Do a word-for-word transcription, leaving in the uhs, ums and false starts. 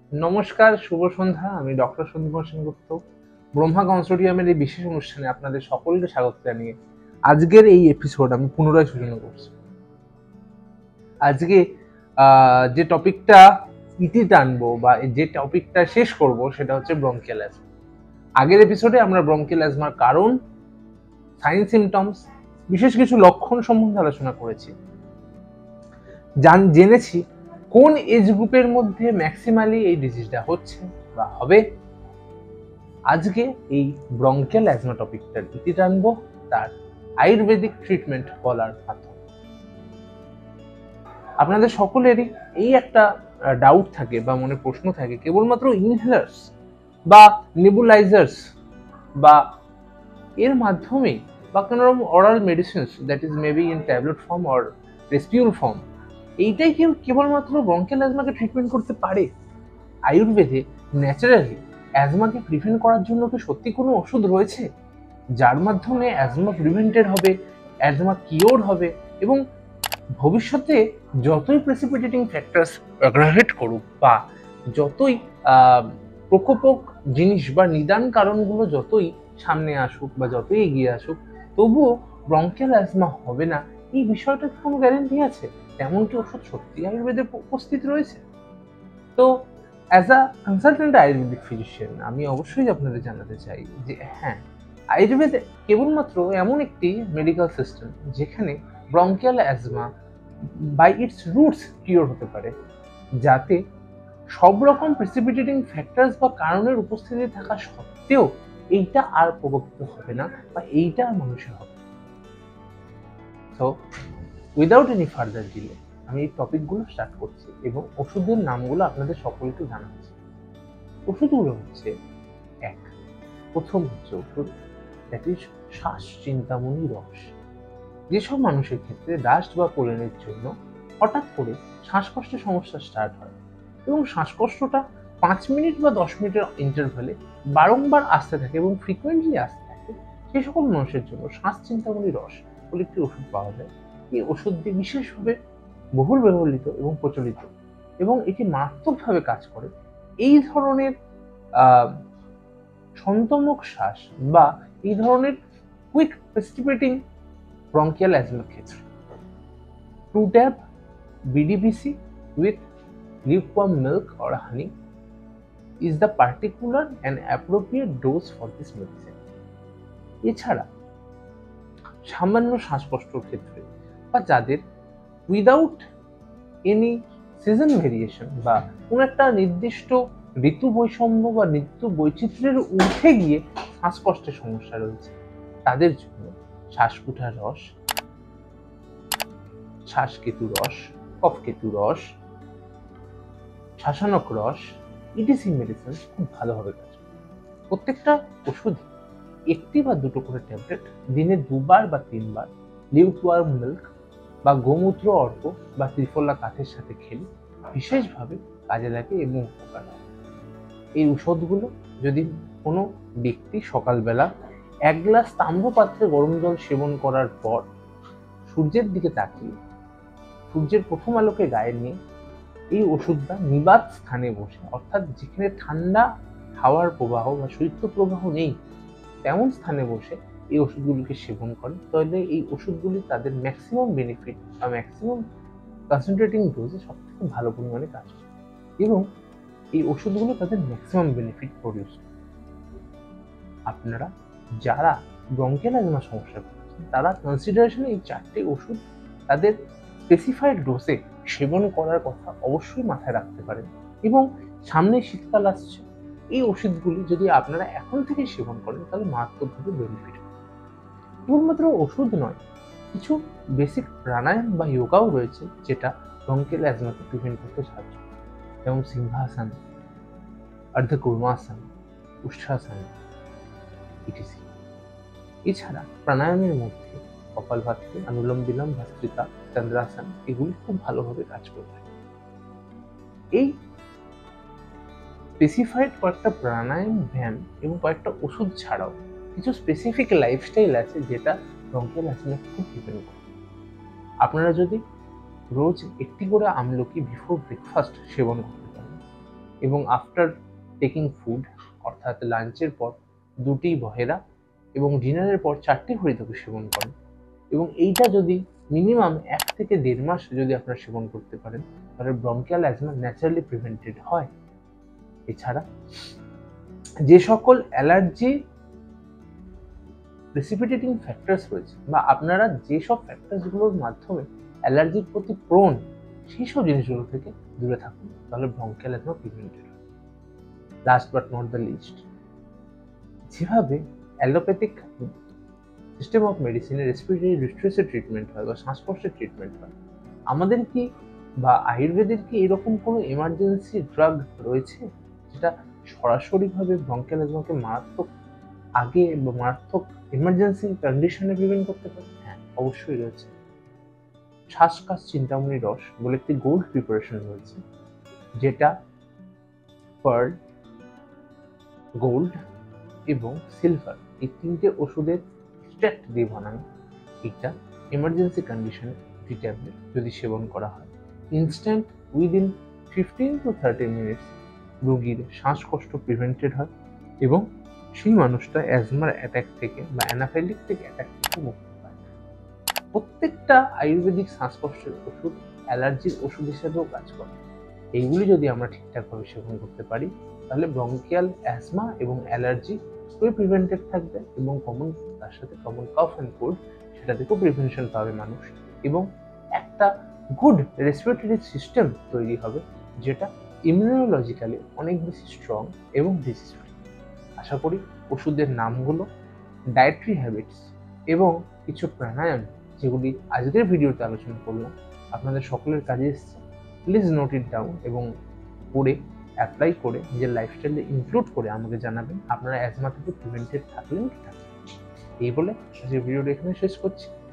নমস্কার, শুভ সন্ধ্যা। আমি ডক্টর সন্দীপ সেনগুপ্ত। ব্রহ্মা কনসোর্টিয়ামের এই বিশেষ অনুষ্ঠানে আপনাদের সকলকে স্বাগত জানিয়ে আজকের এই এপিসোড আমি পুনরায় সূচনা করছি। আজকে যে টপিকটা ইতি টানবো বা যে টপিকটা শেষ করব সেটা হচ্ছে ব্রঙ্কিয়াল অ্যাজমা। আগের এপিসোডে আমরা ব্রঙ্কিয়াল অ্যাজমার কারণ, সাইন সিমটমস, বিশেষ কিছু লক্ষণ সম্বন্ধে আলোচনা করেছি। জান জেনেছি কোন এজ গ্রুপের মধ্যে ম্যাক্সিমালি এই ডিজিজটা হচ্ছে বা হবে। আজকে এই ব্রঙ্কিয়াল অ্যাজমা টপিকটার ইতি টানবো তার আয়ুর্বেদিক ট্রিটমেন্ট বলার মাধ্যমে। আপনাদের সকলেরই এই একটা ডাউট থাকে বা মনে প্রশ্ন থাকে, কেবলমাত্র ইনহেলার্স বা নেবুলাইজার্স বা এর মাধ্যমে বা কোনো রকম oral medicines that is maybe in tablet form or respule form, এইটাই কেউ কেবলমাত্র ব্রঙ্কিয়াল অ্যাজমাকে ট্রিটমেন্ট করতে পারে? আয়ুর্বেদে ন্যাচারালি অ্যাজমাকে প্রিভেন্ট করার জন্য কি সত্যি কোনো ওষুধ রয়েছে যার মাধ্যমে অ্যাজমা প্রিভেন্টেড হবে, অ্যাজমা কিওর হবে এবং ভবিষ্যতে যতই প্রেসিপিটেটিং ফ্যাক্টরস অ্যাগ্রাভেট করুক বা যতই প্রকোপক জিনিস বা নিদান কারণগুলো যতই সামনে আসুক বা যতই এগিয়ে আসুক, তবুও ব্রঙ্কিয়াল অ্যাজমা হবে না এই বিষয়টার কোনো গ্যারেন্টি আছে? তেমন কি ওষুধ সত্যি আয়ুর্বেদে উপস্থিত রয়েছে? তো as a consultant ayurvedic physician আমি অবশ্যই আপনাদের জানাতে চাই যে হ্যাঁ, আয়ুর্বেদ কেবলমাত্র এমন একটি মেডিকেল সিস্টেম যেখানে bronchial asthma by its roots cure হতে পারে, যাতে সব রকম প্রেসিপিটেটিং ফ্যাক্টরস বা কারণের উপস্থিতি থাকা সত্ত্বেও এইটা আর প্রকোপিত হবে না বা এইটা আর মানুষের হবে। So without any further delay আমি এই টপিকগুলো স্টার্ট করছি এবং ওষুধের নামগুলো আপনাদের সকলকে জানাচ্ছি। ওষুধগুলো হচ্ছে এক, প্রথম হচ্ছে ওষুধ দ্যাট ইজ শ্বাস চিন্তামণি রস। যেসব মানুষের ক্ষেত্রে ডাস্ট বা পোলেনের জন্য হঠাৎ করে শ্বাসকষ্টের সমস্যা স্টার্ট হয় এবং শ্বাসকষ্টটা পাঁচ মিনিট বা দশ মিনিটের ইন্টারভ্যালে বারংবার আসতে থাকে এবং ফ্রিকুয়েন্টলি আসতে থাকে, সেই সকল মানুষের জন্য শ্বাস চিন্তামণি রস বলে একটি ওষুধ পাওয়া যায়। এই ওষুধটি বিশেষভাবে বহুল ব্যবহৃত এবং প্রচলিত এবং এটি মারাত্মকভাবে কাজ করে এই ধরনের সন্তমক শ্বাস বা এই ধরনের কুইক প্রেসিপিটেটিং ব্রঙ্কিয়াল অ্যাজমার ক্ষেত্রে। Two tab BDBC with lukewarm milk or honey is the particular and appropriate dose for this medicine. এছাড়া সামান্য শ্বাসকষ্টের ক্ষেত্রে বা যাদের উইদাউট এনি সিজন ভেরিয়েশন বা কোন একটা নির্দিষ্ট ঋতু বৈষম্য বা ঋতু বৈচিত্র্যের ঊর্ধ্বে গিয়ে শ্বাসকষ্টের সমস্যা রয়েছে, তাদের জন্য শ্বাসকুঠার রস, শ্বাসকেতু রস, কফকেতু রস, শাসানক রস ইটিসি মেডিসিন খুব ভালোভাবে কাজ করে। প্রত্যেকটা ওষুধে একটি বা দুটো করে ট্যাবলেট দিনে দুবার বা তিনবার লিউকওয়ার্ম মিল্ক বা গোমূত্র অর্ক বা ত্রিফলা কাঠের সাথে খেলে বিশেষভাবে কাজে লাগে এবং উপকার হয়। এই ঔষধগুলো যদি কোনো ব্যক্তি সকালবেলা এক গ্লাস তাম্রপাত্রে গরম জল সেবন করার পর সূর্যের দিকে তাকিয়ে সূর্যের প্রথম আলোকে গায়ে নিয়ে এই ওষুধটা নিবাত স্থানে বসে, অর্থাৎ যেখানে ঠান্ডা হাওয়ার প্রবাহ বা শৈত্য প্রবাহ নেই তেমন স্থানে বসে এই ওষুধগুলিকে সেবন করে, তাহলে এই ওষুধগুলি তাদের ম্যাক্সিমাম বেনিফিট বা ম্যাক্সিমাম কনসেন্ট্রেটিং ডোজে সব থেকে ভালো পরিমাণে কাজ করে এবং এই ওষুধগুলো তাদের ম্যাক্সিমাম বেনিফিট প্রডিউস করে। আপনারা যারা ব্রঙ্কিয়াল অ্যাজমা সমস্যা করছেন তারা কনসিডারেশনে এই চারটে ওষুধ তাদের স্পেসিফাইড ডোজে সেবন করার কথা অবশ্যই মাথায় রাখতে পারেন এবং সামনে শীতকাল আসছে, এই ওষুধগুলি যদি আপনারা এখন থেকে সেবন করেন তাহলে মারাত্মকভাবে বেনিফিট হবে। কেবলমাত্র ওষুধ নয়, কিছু বেসিক প্রাণায়াম বা যোগাও রয়েছে যেটা ব্রঙ্কিয়াল অ্যাজমাকে প্রিভেন্ট করতে সাহায্য করে, যেমন সিংহাসন, অর্ধকুর্মাসন, উষ্ঠাসন ইটিসি। এছাড়া প্রাণায়ামের মধ্যে কপালভাতি, অনুলোম বিলোম, ভস্ত্রিকা, চন্দ্রাসন এগুলি খুব ভালোভাবে কাজ করে থাকে। এই স্পেসিফাইড কয়েকটা প্রাণায়াম, ধ্যান এবং কয়েকটা ওষুধ ছাড়াও কিছু স্পেসিফিক লাইফস্টাইল আছে যেটা ব্রঙ্কিয়াল অ্যাজমাকে খুব প্রিভেন্ট করে। আপনারা যদি রোজ একটি করে আমলকি বিফোর ব্রেকফাস্ট সেবন করতে পারেন এবং আফটার টেকিং ফুড অর্থাৎ লাঞ্চের পর দুটি বহেরা এবং ডিনারের পর চারটি হরিতকি সেবন করেন, এবং এইটা যদি মিনিমাম এক থেকে দেড় মাস যদি আপনারা সেবন করতে পারেন, তাহলে ব্রঙ্কিয়াল অ্যাজমা ন্যাচারালি প্রিভেন্টেড হয়। এছাড়া যে সকল অ্যালার্জি প্রেসিপিটেটিং ফ্যাক্টরস রয়েছে বা আপনারা যেসব ফ্যাক্টরসগুলোর মাধ্যমে অ্যালার্জির প্রতি প্রোন, সেই সব জিনিসগুলো থেকে দূরে থাকুন, তাহলে ব্রঙ্কিয়াল অ্যাজমা প্রিভেন্টেড হয়। Last but not the least, যেভাবে অ্যালোপ্যাথিক সিস্টেম অফ মেডিসিনে রেসপিরেটরি ডিস্ট্রেসের ট্রিটমেন্ট হয় বা শ্বাসকষ্টের ট্রিটমেন্ট হয়, আমাদের কি বা আয়ুর্বেদের কি এরকম কোনো এমার্জেন্সি ড্রাগ রয়েছে যেটা সরাসরিভাবে ব্রঙ্কিয়াল অ্যাজমাকে মারাত্মক আগে বা মারাত্মক এমার্জেন্সি কন্ডিশনে প্রিভেন্ট করতে পারে? হ্যাঁ, অবশ্যই রয়েছে। শ্বাসকাশ চিন্তামণি রস বলে একটি গোল্ড প্রিপারেশন রয়েছে, যেটা পার্ল, গোল্ড এবং সিলভার এই তিনটে ওষুধের এক্সট্রাক্ট দিয়ে বানানো। এটা এমার্জেন্সি কন্ডিশনে দুটি ট্যাবলেট যদি সেবন করা হয়, instant within fifteen to thirty minutes রোগীর শ্বাসকষ্ট প্রিভেন্টেড হয় এবং সেই মানুষটা অ্যাজমার অ্যাটাক থেকে বা অ্যানাফাইলিকটিক অ্যাটাক থেকে মুক্তি পায়। প্রত্যেকটা আয়ুর্বেদিক শ্বাসকষ্টের ওষুধ অ্যালার্জির ওষুধ হিসেবেও কাজ করে। এইগুলি যদি আমরা ঠিকঠাকভাবে সেবন করতে পারি, তাহলে ব্রঙ্কিয়াল অ্যাজমা এবং অ্যালার্জি খুবই প্রিভেন্টেড থাকবে এবং কমন তার সাথে কমন কফ অ্যান্ড কোল্ড সেটা থেকেও প্রিভেনশন পাবে মানুষ, এবং একটা গুড রেসপিরেটরি সিস্টেম তৈরি হবে যেটা ইমিউনোলজিক্যালি অনেক বেশি স্ট্রং এবং ডিজিজ ফ্রি। আশা করি ওষুধের নামগুলো, ডায়েটরি হ্যাবিটস এবং কিছু প্রাণায়াম যেগুলি আজকের ভিডিওতে আলোচনা করলাম আপনাদের সকলের কাজে এসছে। প্লিজ নোট ইট ডাউন এবং করে অ্যাপ্লাই করে নিজের লাইফস্টাইলে ইনক্লুড করে আমাকে জানাবেন আপনারা অ্যাজমা থেকে প্রিভেন্টেড থাকলেন কি থাকলেন। এই বলে আজকের ভিডিওটা এখানে শেষ করছি।